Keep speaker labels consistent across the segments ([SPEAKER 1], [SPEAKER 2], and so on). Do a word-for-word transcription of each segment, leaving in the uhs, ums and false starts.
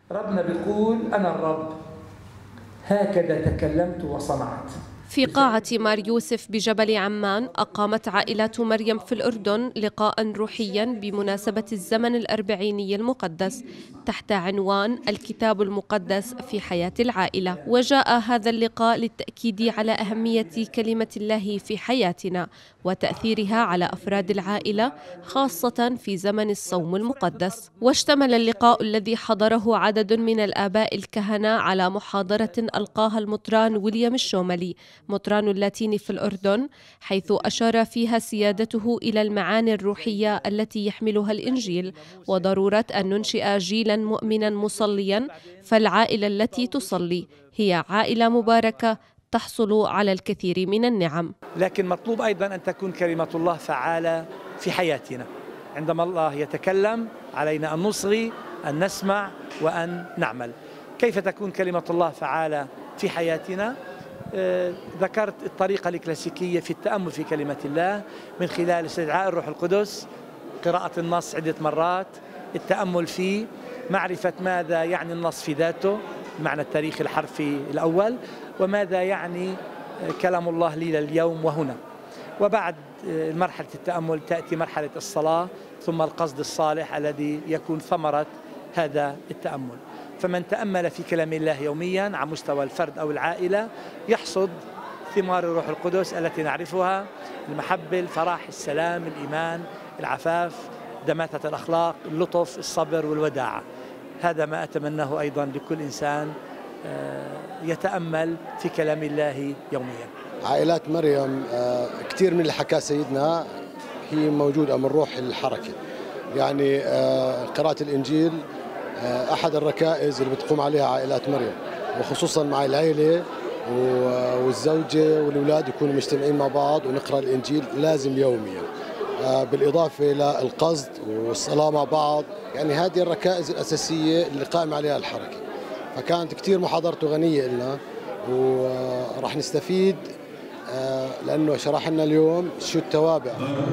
[SPEAKER 1] ربنا بيقول أنا الرب هكذا تكلمت وصنعت.
[SPEAKER 2] في قاعة مار يوسف بجبل عمان أقامت عائلات مريم في الأردن لقاء روحيا بمناسبة الزمن الأربعيني المقدس تحت عنوان الكتاب المقدس في حياة العائلة. وجاء هذا اللقاء للتأكيد على أهمية كلمة الله في حياتنا وتأثيرها على أفراد العائلة خاصة في زمن الصوم المقدس. واشتمل اللقاء الذي حضره عدد من الآباء الكهنة على محاضرة ألقاها المطران ويليام الشوملي مطران اللاتين في الأردن، حيث أشار فيها سيادته إلى المعاني الروحية التي يحملها الإنجيل وضرورة أن ننشئ جيلا مؤمنا مصليا، فالعائلة التي تصلي هي عائلة مباركة تحصل على الكثير من النعم.
[SPEAKER 3] لكن مطلوب أيضا أن تكون كلمة الله فعالة في حياتنا. عندما الله يتكلم علينا أن نصغي، أن نسمع، وأن نعمل. كيف تكون كلمة الله فعالة في حياتنا؟ آه، ذكرت الطريقة الكلاسيكية في التأمل في كلمة الله من خلال استدعاء الروح القدس، قراءة النص عدة مرات، التأمل فيه، معرفة ماذا يعني النص في ذاته، معنى التاريخ الحرفي الأول، وماذا يعني كلام الله لي لليوم وهنا. وبعد مرحلة التأمل تأتي مرحلة الصلاة، ثم القصد الصالح الذي يكون ثمرة هذا التأمل. فمن تأمل في كلام الله يوميا على مستوى الفرد أو العائلة يحصد ثمار الروح القدس التي نعرفها: المحبة، الفرح، السلام، الإيمان، العفاف، دماثة الأخلاق، اللطف، الصبر والوداعة. هذا ما أتمناه أيضا لكل إنسان يتأمل في كلام الله يوميا.
[SPEAKER 4] عائلات مريم كثير من اللي حكاه سيدنا هي موجودة من روح الحركة، يعني قراءة الإنجيل أحد الركائز اللي بتقوم عليها عائلات مريم، وخصوصا مع العائلة والزوجة والأولاد يكونوا مجتمعين مع بعض ونقرأ الإنجيل لازم يوميا، بالإضافة إلى القصد والصلاة مع بعض. يعني هذه الركائز الأساسية اللي قائم عليها الحركة. فكانت كثير محاضرته غنية لنا، وراح نستفيد لأنه شرح لنا اليوم شو التوابع.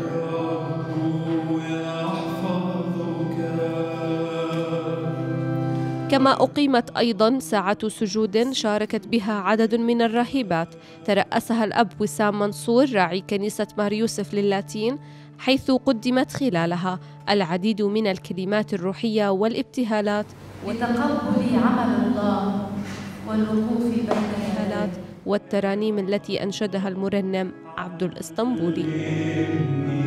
[SPEAKER 2] كما أقيمت أيضاً ساعة سجود شاركت بها عدد من الراهبات، ترأسها الأب وسام منصور راعي كنيسة مار يوسف للاتين، حيث قدمت خلالها العديد من الكلمات الروحية والابتهالات
[SPEAKER 5] وتقبل عمل الله والوقوف بين الآلات
[SPEAKER 2] والترانيم التي أنشدها المرنم عبد الإسطنبولي.